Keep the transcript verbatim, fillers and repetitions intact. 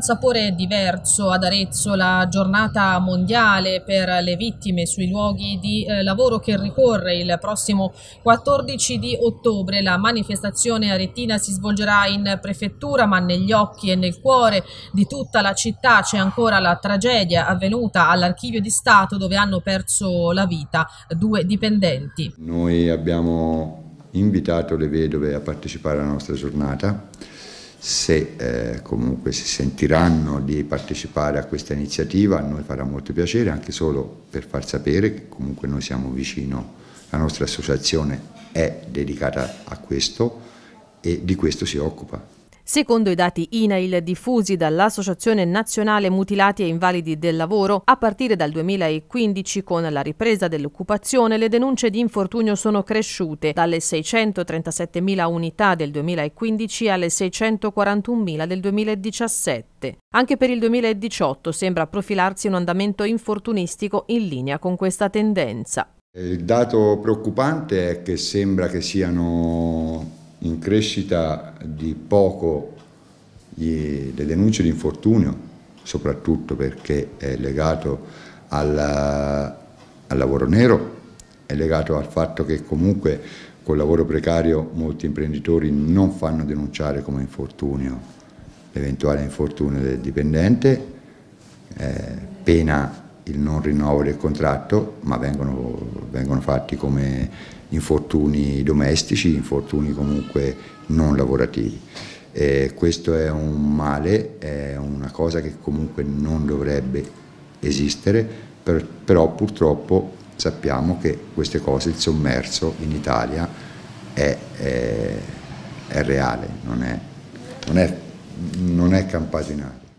un sapore diverso ad Arezzo la giornata mondiale per le vittime sui luoghi di eh, lavoro che ricorre il prossimo quattordici di ottobre. La manifestazione aretina si svolgerà in prefettura, ma negli occhi e nel cuore di tutta la città c'è ancora la tragedia avvenuta all'Archivio di Stato, dove hanno perso la vita due dipendenti. Noi abbiamo invitato le vedove a partecipare alla nostra giornata. Se eh, comunque si sentiranno di partecipare a questa iniziativa, a noi farà molto piacere, anche solo per far sapere che comunque noi siamo vicino, la nostra associazione è dedicata a questo e di questo si occupa. Secondo i dati I N A I L diffusi dall'Associazione Nazionale Mutilati e Invalidi del Lavoro, a partire dal duemilaquindici, con la ripresa dell'occupazione, le denunce di infortunio sono cresciute dalle seicentotrentassettemila unità del duemilaquindici alle seicentoquarantunomila del duemiladiciassette. Anche per il duemiladiciotto sembra profilarsi un andamento infortunistico in linea con questa tendenza. Il dato preoccupante è che sembra che siano in crescita di poco gli, le denunce di infortunio, soprattutto perché è legato al, al lavoro nero, è legato al fatto che comunque col lavoro precario molti imprenditori non fanno denunciare come infortunio l'eventuale infortunio del dipendente, eh, pena il non rinnovo del contratto, ma vengono, vengono fatti come infortuni domestici, infortuni comunque non lavorativi. Eh, questo è un male, è una cosa che comunque non dovrebbe esistere, per, però purtroppo sappiamo che queste cose, il sommerso in Italia è, è, è reale, non è, non è, non è campato in aria.